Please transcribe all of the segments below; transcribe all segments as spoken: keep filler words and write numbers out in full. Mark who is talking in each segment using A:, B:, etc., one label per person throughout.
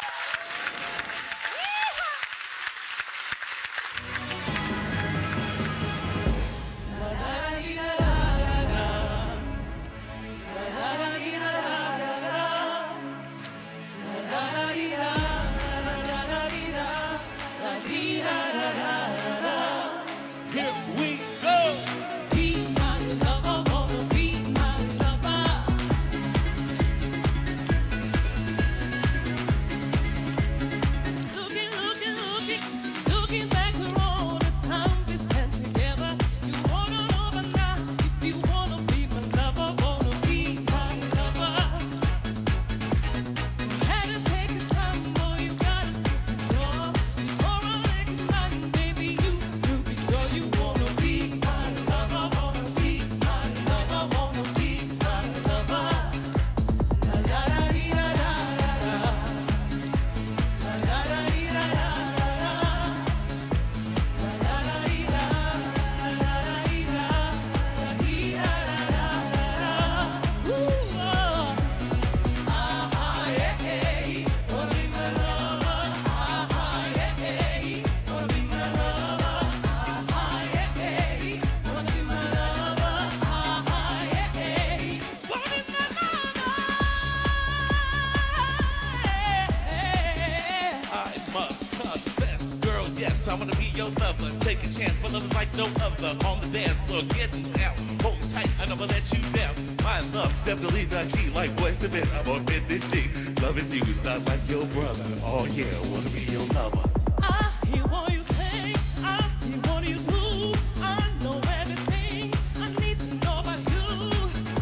A: Yes, I wanna be your lover. Take a chance, but love is like no other. On the dance floor, getting down. Hold tight, I never let you down. My love, definitely the key. Like what's the bit? I'm on bending knee. Loving you, not like your brother. Oh yeah, I wanna be your lover.
B: I hear what you say. I see what you do. I know everything I need to know about you.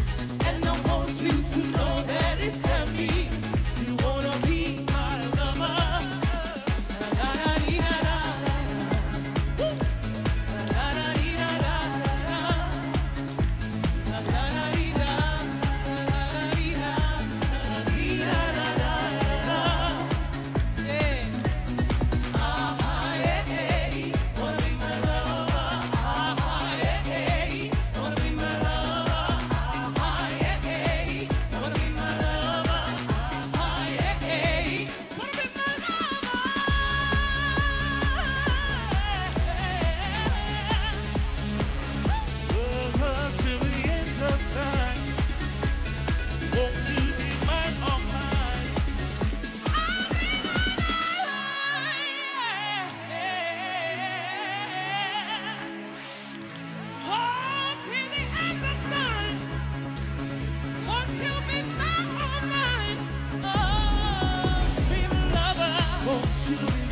B: And I want you to know that it's me. You wanna be my lover. You